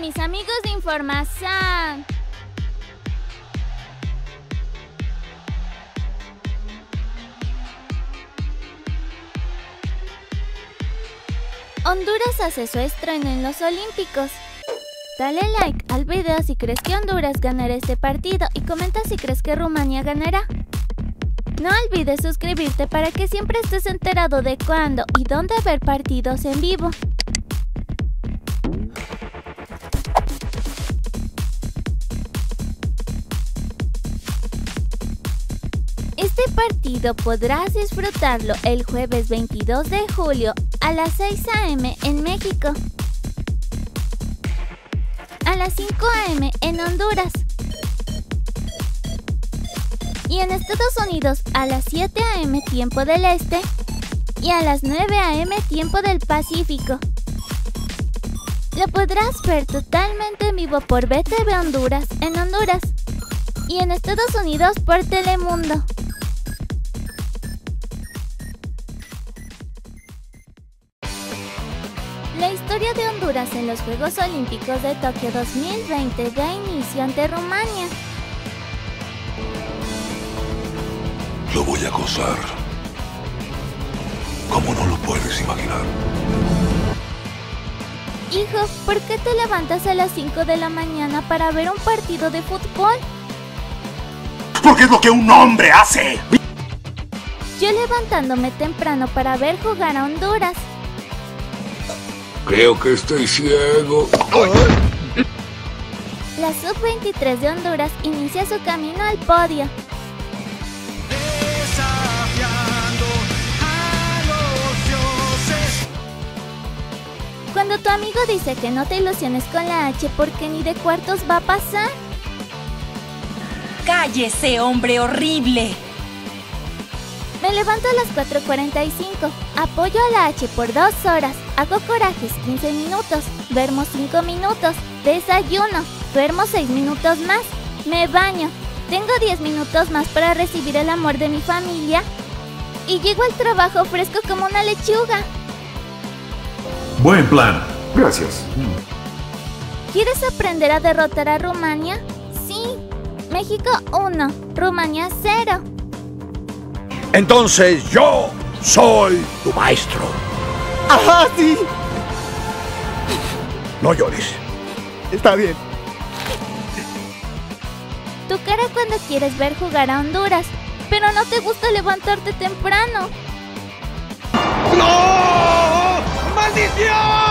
mis amigos de información. Honduras hace su estreno en los Olímpicos. Dale like al video si crees que Honduras ganará este partido y comenta si crees que Rumania ganará. No olvides suscribirte para que siempre estés enterado de cuándo y dónde ver partidos en vivo. Este partido podrás disfrutarlo el jueves 22 de julio a las 6 AM en México, a las 5 AM en Honduras y en Estados Unidos a las 7 AM tiempo del Este y a las 9 AM tiempo del Pacífico. Lo podrás ver totalmente en vivo por BTV Honduras en Honduras y en Estados Unidos por Telemundo. La historia de Honduras en los Juegos Olímpicos de Tokio 2020 da inicio ante Rumania. Lo voy a gozar, como no lo puedes imaginar. Hijo, ¿por qué te levantas a las 5 de la mañana para ver un partido de fútbol? Porque es lo que un hombre hace. Yo levantándome temprano para ver jugar a Honduras. Creo que estoy ciego. La Sub-23 de Honduras inicia su camino al podio. Desafiando a los dioses. Cuando tu amigo dice que no te ilusiones con la H porque ni de cuartos va a pasar. ¡Cállese, hombre horrible! Me levanto a las 4:45, apoyo a la H por 2 horas, hago corajes 15 minutos, duermo 5 minutos, desayuno, duermo 6 minutos más, me baño, tengo 10 minutos más para recibir el amor de mi familia y llego al trabajo fresco como una lechuga. Buen plan. Gracias. ¿Quieres aprender a derrotar a Rumania? Sí. México 1, Rumania 0. Entonces yo soy tu maestro. ¡Ajá, sí! No llores. Está bien. Tu cara cuando quieres ver jugar a Honduras, pero no te gusta levantarte temprano. ¡No! ¡Maldición!